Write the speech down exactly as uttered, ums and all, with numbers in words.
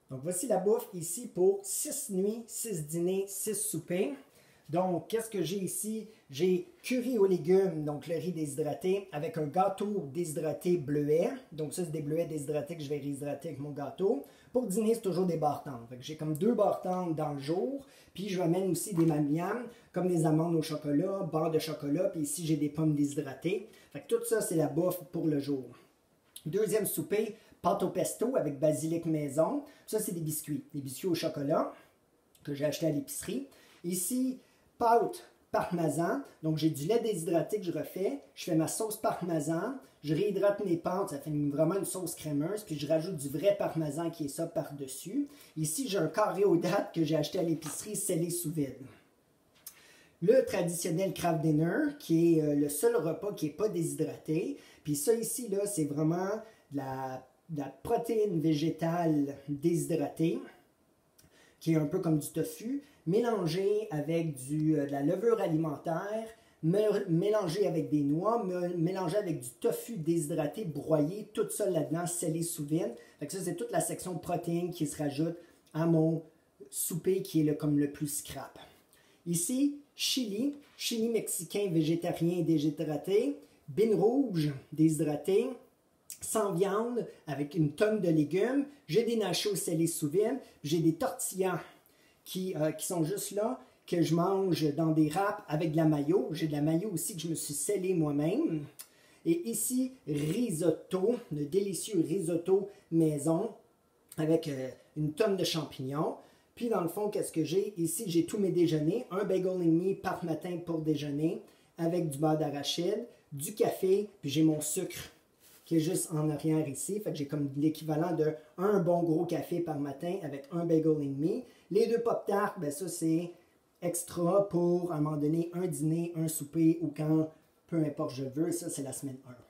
Donc, voici la bouffe ici pour six nuits, six dîners, six soupers. Donc, qu'est-ce que j'ai ici? J'ai curry aux légumes, donc le riz déshydraté, avec un gâteau déshydraté bleuet. Donc, ça, c'est des bleuets déshydratés que je vais réhydrater avec mon gâteau. Pour dîner, c'est toujours des barres tendres. J'ai comme deux barres tendres dans le jour. Puis, je m'amène aussi des mammiams, comme des amandes au chocolat, beurre de chocolat. Puis ici, j'ai des pommes déshydratées. Fait que tout ça, c'est la bouffe pour le jour. Deuxième souper, pâte au pesto avec basilic maison. Ça, c'est des biscuits. Des biscuits au chocolat que j'ai acheté à l'épicerie. Ici, pâte parmesan. Donc, j'ai du lait déshydraté que je refais. Je fais ma sauce parmesan. Je réhydrate mes pâtes. Ça fait une, vraiment une sauce crémeuse. Puis, je rajoute du vrai parmesan qui est ça par-dessus. Ici, j'ai un carré aux dattes que j'ai acheté à l'épicerie scellé sous vide. Le traditionnel Kraft Dinner, qui est le seul repas qui n'est pas déshydraté. Puis ça ici, là, c'est vraiment de la, de la protéine végétale déshydratée, qui est un peu comme du tofu, mélangé avec du, de la levure alimentaire, mélangé avec des noix, mélangé avec du tofu déshydraté, broyé, tout ça là-dedans, scellé sous vide. Fait que ça, c'est toute la section protéines qui se rajoute à mon souper qui est le, comme le plus scrap. Ici, chili, chili mexicain végétarien déshydraté, bin rouge déshydraté, sans viande, avec une tonne de légumes. J'ai des nachos scellés sous vide. J'ai des tortillas qui, euh, qui sont juste là, que je mange dans des wraps avec de la mayo. J'ai de la mayo aussi que je me suis scellé moi-même. Et ici, risotto, le délicieux risotto maison, avec euh, une tonne de champignons. Puis dans le fond, qu'est-ce que j'ai? Ici, j'ai tous mes déjeuners. Un bagel et demi par matin pour déjeuner, avec du beurre d'arachide, du café, puis j'ai mon sucre qui est juste en arrière ici. Fait que j'ai comme l'équivalent de un bon gros café par matin avec un bagel et demi. Les deux pop-tarts, ben ça c'est extra pour, à un moment donné, un dîner, un souper ou quand, peu importe je veux. Ça, c'est la semaine un.